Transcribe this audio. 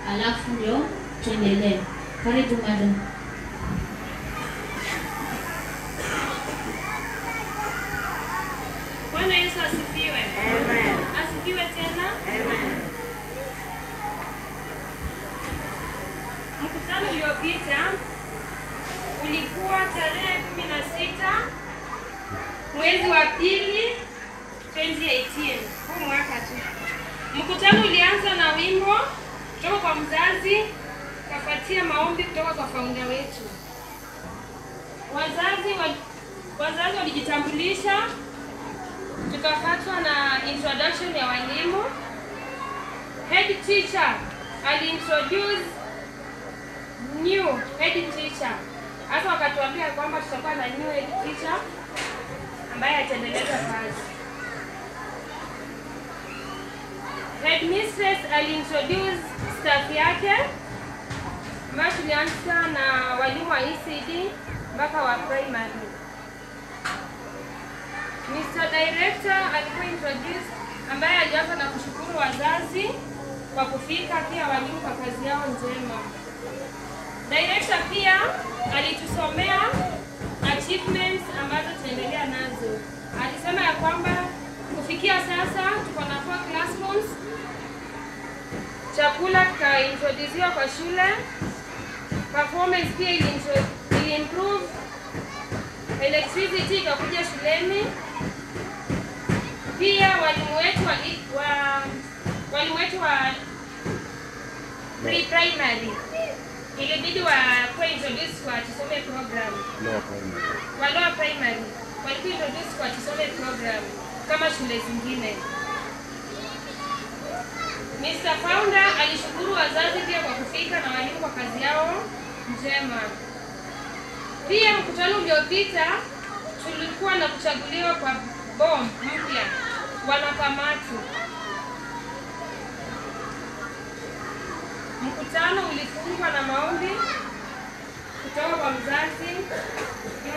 alafu ndio tuendelee. Karibu madam. Bwana Yesu asifiwe. Amen. Asifiwe tena. Amen. Mkutano uliopita ulikuwa tarehe 16 mwezi wa pili 2018, huu mwaka tu. Mkutano ulianza na wimbo kutoka kwa mzazi, kafuatia maombi kutoka kwa founder wetu. Wazazi walijitambulisha, tukafuatwa na introduction ya walimu. Head teacher aliintroduce new head teacher. Hasa wakatuambia kwamba tutakuwa na new head teacher ambaye ataendeleza kazi. Headmistress aliintroduce staff yake, ambayo tulianza na walimu wa ECD mpaka wa primary. Mr. Director alikuwa introduced, ambaye alianza na kushukuru wazazi kwa kufika, pia walimu kwa kazi yao njema. Director pia alitusomea achievements ambazo tunaendelea nazo. Alisema ya kwamba kufikia sasa tuko na 4 classrooms, chakula kikaintroduziwa kwa shule, performance pia ili-improve, electricity ikakuja shuleni. Pia walimu wetu wa pre-primary ilibidi wa introduce kwa tusome program. Lower primary walikuwa introduce kwa tusome program kama shule zingine. Mr. Founder alishukuru wazazi pia kwa kufika na walimu kwa kazi yao njema. Pia mkutano uliopita tulikuwa na kuchaguliwa kwa bomb mpya wanakamati. Mkutano ulifungwa na maombi kutoka kwa mzazi,